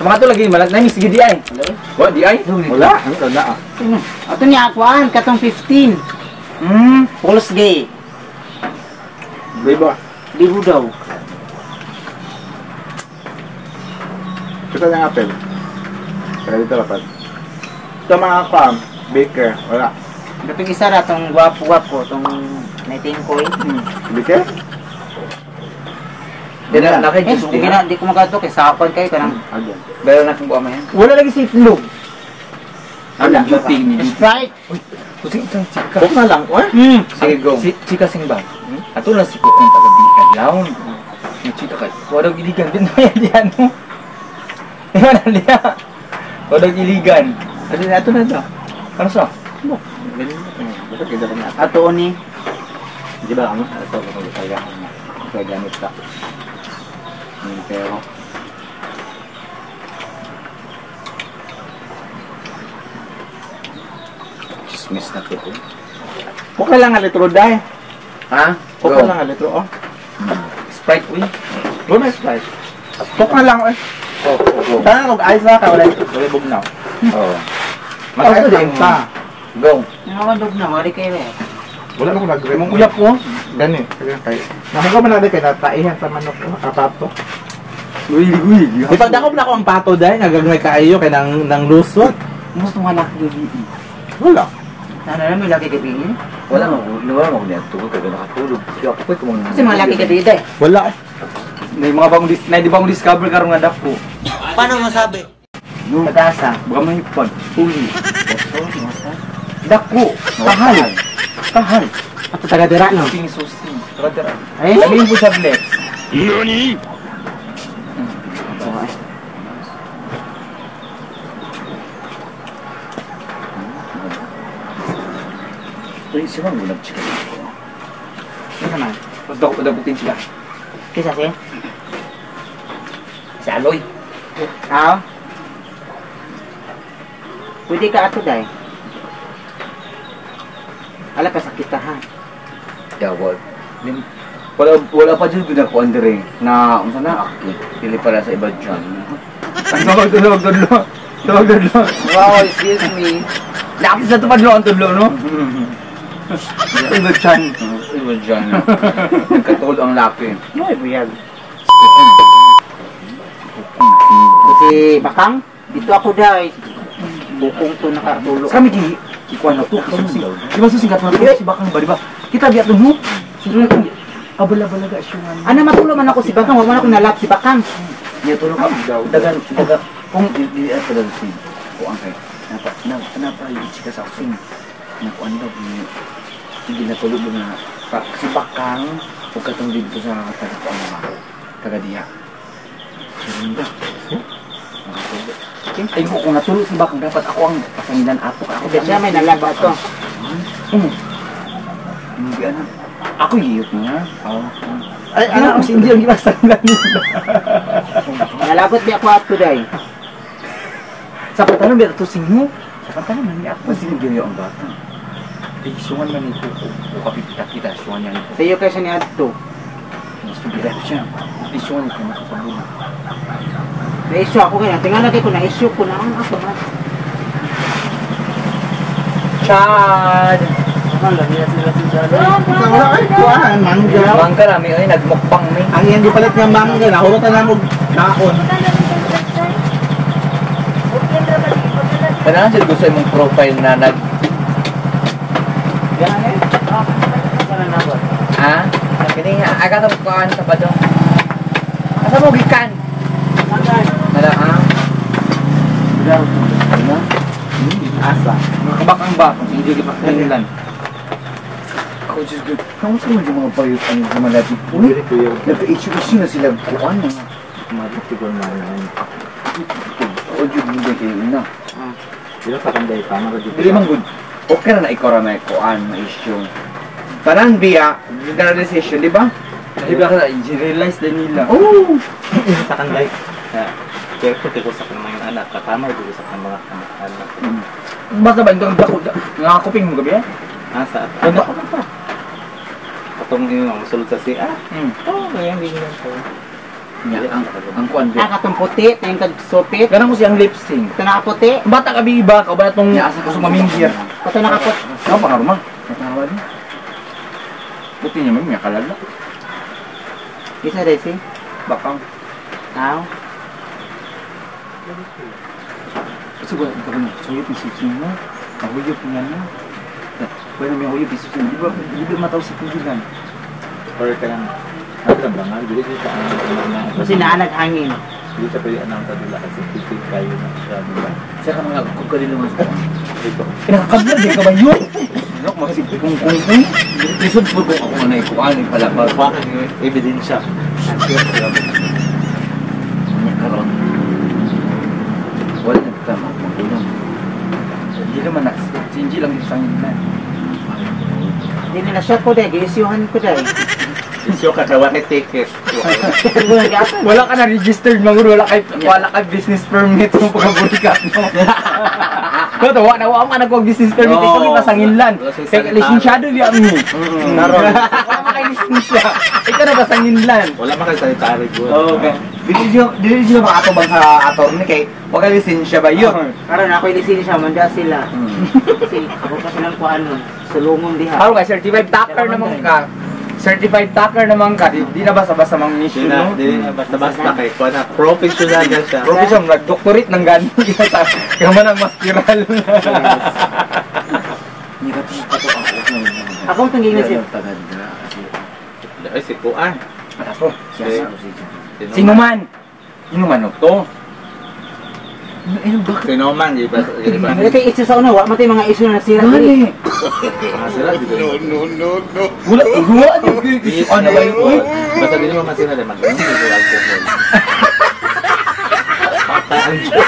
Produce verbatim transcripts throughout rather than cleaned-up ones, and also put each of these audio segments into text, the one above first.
Mga to lagi malat na mi sige di ay. Wa di ay? Wala. Ano na ah. Ato niya akuan katong fifteen. Hmm, Pulse gay. Libo. Libo daw. Kita yang apel. Kaya dito dapat. Ito mga farm, baker, wala. Katong isa ra tong gwapo-gwapo tong nineteen coin. Hmm. Baker? Dili na kay gusto gina di ko magato kay sapon kay kanang. Agad. Dahil na kung buwa man yan. Wala lagi si itlog. Wala duty ni. Sprite. Kusing itong chika. Huwag na lang, eh? Hmm. Sige, go. Si, chika sing ba? Hmm? Ato lang si Kukong taga-bikan laon. Yung chika ka, wadog iligan din na yan diyan mo. Iwan na niya. Wadog iligan. Ano na ato na ito? Ano sa? Ano? Bakit kita pa niya? Ato ni. Di ba ano? Ato, kung kaya kaya gamit ka. Pero Chismis na ito. Buka lang nga litro dai. Ha? Buka lang nga litro oh. Sprite uy. Go na Sprite. Buka lang eh. Oh, go. Sana mag ice na ka wala wala bugnaw. Oh. Mag-ice din pa. Go. Nakadog na mari kay re. Wala na ko nag-grip. Mong uyap ko. Gani. Kaya namuga man natin kay nataihan sa manok ko. Apato. Uy, uy. Di pagdakop na ko ang pato dai nagagmay kaayo kay nang nang lusot. Gusto nga nakagabi. Wala. Ano na may laki gabi ni? Wala mo, wala mo niya tugod kay nakatulog. Kaya ako pay kumon. Kasi mga laki gabi dai. Wala. May mga bagong dis, na di bagong discover karon nga Daku. Paano masabi? No. Pag-asa. Baka may pag huli. Daku. Kahal. Kahal. Ato taga dira no. Ping susing. Taga dira. Eh? Sabihin po sa flex. Nani? Uy, siya bang gulag chika? Ano naman? Pagdako padabutin sila. Kisa si? Si Aloy. Tao? Pwede ka ato dai. Ala ka sakit ha. Dawal. Wala wala pa dyan ginakuan dire na unsa na aki. Pili pala sa iba dyan. Tawag tudlo, tudlo. Tawag tudlo. Wow, excuse me. Laki sa tupad lo ang tudlo, no? Iba dyan. Iba dyan. Nagkatulog ang laki. No, ibuyag. Kasi bakang, dito ako dai. Bukong to nakatulog. Sa miki ikuan na to. Di ba susing katulog si bakang ba, di ba? Kita biya to, no? Abala-balaga siya nga. Ano matulog man ako si bakang, wala man ako nalap si bakang. Niya tulog ka daw. Dagan, daga. Kung di at dagan si kuan kay. Napa na napa yung chika sa akin. Nakuan daw ni hindi na tulog na si bakang ug katong dito sa taga kuan nga. Taga diha. Sunda. Ay ko kung natulog si bakang dapat ako ang pasangilan ato ako. Siya may nalaba to. Hmm. Hindi ana. Ako yiyot nga. Oh. Ay, Ano ano? si India ang gipasangilan nila. Nalagot di ako ato dai. Sa pantalon biya to singho. Sa pantalon man ni ako sige gyud ang bata. Ay sungan man ito ko. O kapita kita sungan niya ito. Sayo kay siya ni adto. Gusto gila siya. Ay sungan ko na sa bulan. Na-issue ako kaya. Tingnan lagi ko na-issue ko na ang ako man. Chad. Ano lang nila sila si Jalo? Wala ay kuan mangga. Mangga rami ay nagmukbang mi. Ang yan di palit ng mangga. Nahurutan na mo naon. Kailangan sila gusto mong profile na nag... Yan eh. Sana na ba? Ha? Kini nga, aga sa kuan sa padong. Asa mo gikan? Mangga. Wala ha? Bilang. Ano? Asa. Mga kabakang ba? Hindi gipakilan. Ako just good. Kamusta mo yung mga bayot ang gumalati? Uy, nagka-issue-issue na sila kuan na. Matitigol na rin. O yun, hindi kayo ina. Dito sa kanday pa. Dili man good. Okay na na ikaw na may kuan, may issue. Parang biya, generalization, di ba? Di ba ka i-generalize din nila? Oo! Sa kanday. Kaya ko tiko sa kanang mga anak, katama dito sa kanang mga anak. Basta ba ito ang dako? Nakakuping mo gabi eh? Ah, sa Ang dako pa. Katong yung ang musulod sa siya. Hmm. Oo, ngayon din lang ko. Nya ang ang kuan Ah, katong puti, ito yung kagsupit. Ganang ko siyang lip sync. Ito nakaputi. Bata ka biba ka ba itong gusto maminggir? Ito nakaputi. Ano pa karma? Natawa din. Buti niya may kalala. Isa desi. Bakang. Aw. Kasi ba ito na suyot ni Sisi mo? Mahuyop niya na. Pwede may huyop ni Sisi mo. Di ba di ba mataw sa pingilan? Or ka lang. Ano lang ba nga? Dili siya ang Kasi naalag hangin. Hindi siya pwede anong kadila kasi titig kayo na siya. Diba? Siya ka mga kukadilo mo sa Ito. Pinakakabla, di ka ba yun? Ano, magsipit kong kung kung Lisod po kung ako na ikuan yung palabas. Bakit yung ebidensya? Ang sure sila mo. Ano karon? Wala nagtama kung magulang. Hindi naman na-expect. Hindi lang yung sangin na. Hindi nila siya ko dahil, giisyuhan ko dahil. Isyo ka daw ni ticket. Wala ka na registered mangur, wala kay wala kay business permit kung pagaburikat mo. Pero wala na wala ka nagko business permit ito ni pasanginlan. Kay lisensyado di ami. Naron. Wala kay lisensya. Ikaw na pasanginlan. Wala man kay sanitary good. Okay. Dili siya dili siya makatubang sa attorney kay wala lisensya ba yun? Karon ako yung lisensya, manda sila. Kasi ako pa silang kuan nun. Sulungon diha. Haro ka certified tacker naman ka. Certified tacker naman ka. Di, di na basta-basta mang mission, no? Hindi na basta-basta kay kuha na professional na siya. Profession, nag-doctorate ng gano'n. Kaya man ang maskiral. Hindi ka ito ako. Ako ang tangging na siya. Ay, si Kuan. Ako, siya Sino man? Sino man to? Ano ba? Sino man, di ba? Di ba? Ito yung issue sa una, wala matay mga issue na nasira. Dali! Mga sila, di ba? No, no, no. Wala, wala! Ano ba yun? Basta di naman sila, di ba? Ganun, di ba? Alcohol. Pataan siya.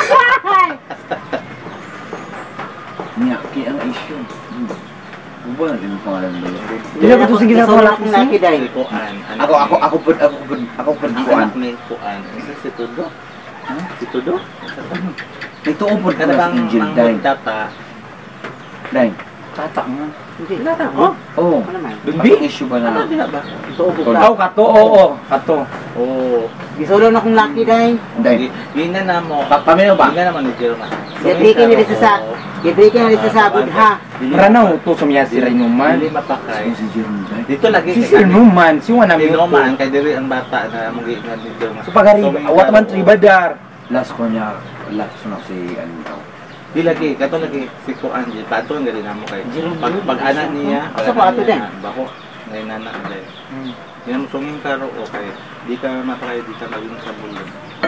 Niya, kaya ang issue. Ano ba natin yung pangalan ba yun? Hindi na ba ito sige sa wala kong laki dahil? Si Kuan. Ako, ako, ako, ako, ako, ako, ako, Ang Kuan. anak ni Kuan. Isa si Tudo. Si Tudo? Ito upod ka Kada na bang si Angel, mang Day. data? Day. Tata nga. Hindi. Oh? Oo. Ano naman? Big issue ba Ano na? din ba? Ito upo ka. Oo, kato, oo, kato. Oo. Gisolo na kong laki dahil. Day. Yun na na mo. Pamino ba? Yun na naman ni Jerome. Gibrikin nila sa sa. Gibrikin nila sa sabod ha. Maranaw to sumiya si Raynuman. Hindi mapakay. Si Jerome Day. Dito lagi Si Raynuman, si Wana Hindi mo naman, kay diri ang bata na mong giingat ni Jerome. So pagari, awat man tribadar. Last ko niya, last ko na si ano daw. Di lagi, kato lagi si Kuan di pato ang gali namo kay. Pag pag anak niya, Asa pa ato din? Bako, ngay nana dai. Yan sungin karo okay. Di ka mapakay, di ka maging sa bulong.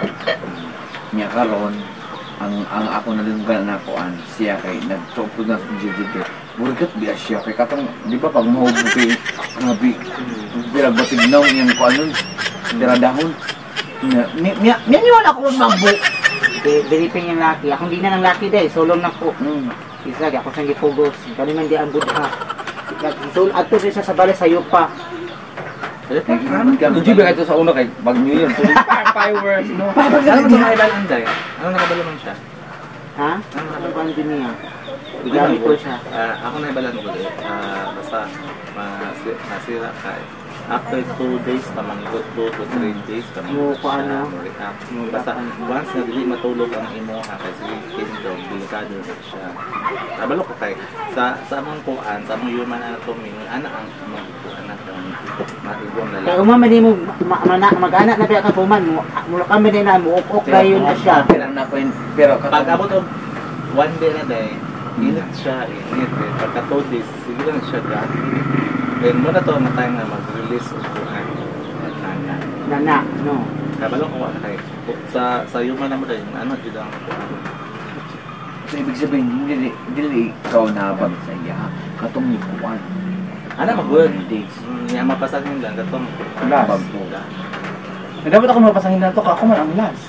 Niya karon ang ang ako nalunggan na kuan siya kay nagtupod na sa G D P. Burgat biya siya kay katong di ba pag mahubo kay grabe. Dira batignaw yang kuan nun. Dira dahon. Niya niya niya niya ako magbo. Bilipin yung laki. Akong di na ng laki dahil. Solong na ko. Mm. Isa, di ako siyang gipugos. Kani man di ang budha. So, ato rin siya sa bala sa yupa. Hindi ba ito sa una kay Bag New Year? Fireworks, no? Ano ba nakaibalan dai? Ano nakabalo man siya? Ha? Ano ba ang din niya? Igamit ko siya. Ah, ako na ibalan ko eh. Ah, basta masi- masira ka eh. After two days pa manggot, two to three days pa Mo manggot ko ano? recap. Basta once na dili matulog ang imo ha kasi kingdom delikado na siya. Nabalo ko kay sa sa among kuan, sa among human anatomy, ana ang among anak ang matibong Kaya lalaki. umama di mo ma- mana- mag-anak na biya ka kuman. Mula kami din na mo. Ok na yun na siya. Pero na ko yun. Pero Pag abot og one day na day, init siya, init eh. Pagka two days, sige lang siya dati. Then muna to na tayo nga mag-release of kuhan. Nana. Nana, no. Kabalo ko kay sa sa human na mo din, ano jud ang kuhan. So, ibig sabihin, hindi dili ikaw nabag sa iya. Katong ni kuan. Ana mag-good. Days. Mm, ya mapasahin lang katong Last. bag mo. Eh, dapat ako mapasahin na to, ako man ang last.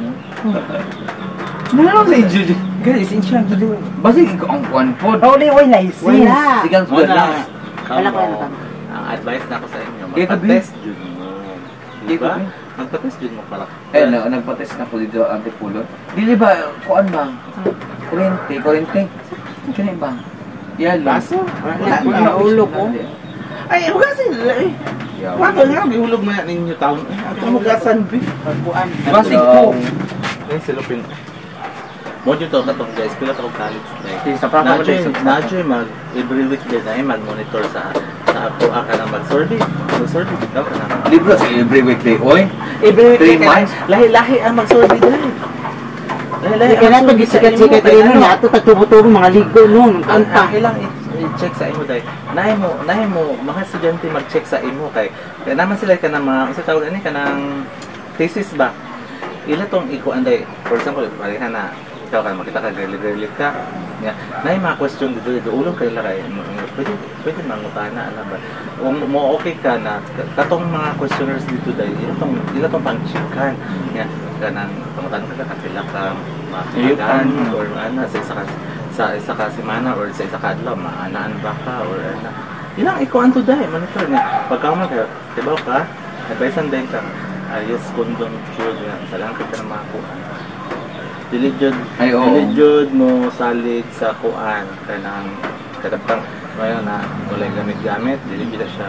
Ano lang sa inyo? Guys, insya to do. Basta ikaw ang kuan po. Wala, wala, license. Wala. Sigang Wala. sugat last. Wala ko Kamo, yan, ang advice na ko sa inyo, Kaya ka, magpa-test jud mo. Kaya Di ka, ba? Bi? Magpa-test jud mo pala. Eh, na, nagpa-test na ko dito ang tipulot. Dili ba, kuan ba? Kurente, kurente. Kaya ba? Yalo. Baso? Wala, wala, wala, ulo ko. Ay, huwag kasi. Yaw. Wala nga, bihulog na ninyo taon. Ako magasan, bi. Pagkuan. Basig ko. Ay, silupin. Mo dito katong guys, pila ka college like. Sa prapa mo Nadyo, tayo. nadyo mag every week din ay mag-monitor sa sa ako ka na mag-survey. Mag-survey daw ka na. Libro sa every weekday. Oy. Every week Three kay months? lahi-lahi ang mag-survey dai. Lahi-lahi. Kaya na pag isikat-sikat rin nun, ato tagtubo-tubo mga ligo nun. Ang Kanta. ilang i-check sa imo dai. Nahi mo, nahi mo mga estudyante mag-check sa imo kay kaya naman sila ka na mga sa tawag ani kanang thesis ba. Ila tong ikuan dai. For example, pareha na ikaw kan makita ka girly-girly ka. Nga, nahi mga question dito dito ulong kay lakay. Pwede pwede mangutana alam ba. Kung mo okay ka na katong mga questioners dito dai, ila tong ila tong pang-checkan. Nga kanang pangutan ka kapila ka makigan or ana sa isa ka sa isa ka semana or sa isa ka adlaw maanaan ba ka or ana ilang ikuan to dai monitor nga pagka mo ka diba ka advice din ka ayos kondom sure nga salang ka na makuha dili jud Ay, oo. dili jud mo salig sa kuan kanang kadaptang mayo na wala gamit-gamit dili kita siya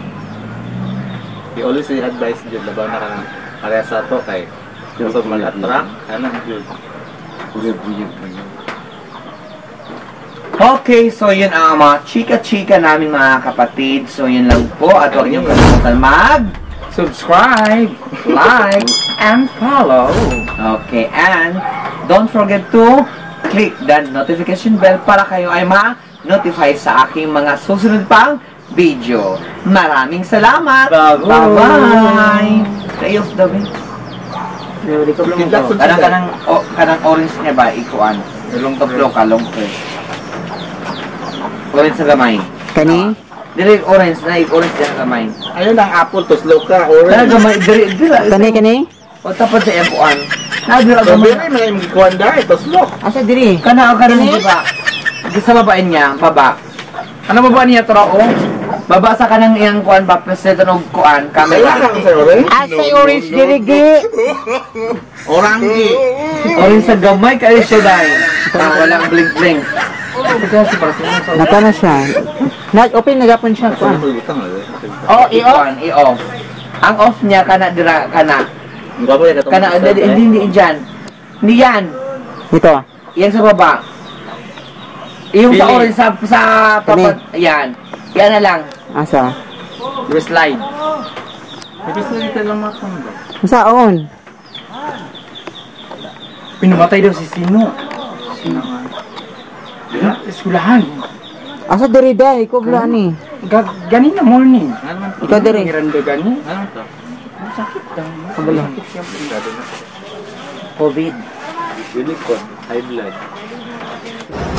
I always say advice jud labaw na kanang pareha sa to kay so mag-attract kanang jud. Okay, so yun ang mga chika-chika namin mga kapatid. So yun lang po. At huwag niyong kalimutan mag-subscribe, like, and follow. Okay, and don't forget to click that notification bell para kayo ay ma-notify sa aking mga susunod pang video. Maraming salamat! Bye-bye! Tayos dabi. Kanang kanang o, kanang orange niya ba ikuan? Long toplo ka long press. Orange sa gamay. Kani? Dili orange na orange sa gamay. Ayun ang apple to slow ka Kana orange. gamay dili dili. Kani, kani? O tapos sa ikuan. Na dili So gamay. very may mga kuan dai to slow. Asa diri? Kana o kanang di ba? Di sa babae niya, baba. Ano baba niya tro o? Baba sa kanang iyang kuan ba president og kuan camera. Kailangan sa orange. Asa orange diri gi? Orange. Orange sa gamay kay siya dai. Ah, walang blink blink. Kasi para sa Naka na siya. Nag-open na gapon siya. Kuan. Oh, i-on, i-off. Ang off niya kana dira kana. Kana hindi hindi hindi diyan. Hindi yan. Ito. Yan sa baba. Yung sa Pili. orange sa sa papat yan. Yan na lang. Asa? Yung slide. Ibig sabihin ka lang matanda. Saon? Pinumatay daw si Sino. Sino nga? Diba? Eskulahan. Asa diri dai? Ikaw bula ni. Ga gani na morning. Ano man to? Ikaw diri. Miranda gani. Ano to? Sakit daw. Kabalo. Sakit siya. Gado na. COVID. Silicone, high blood.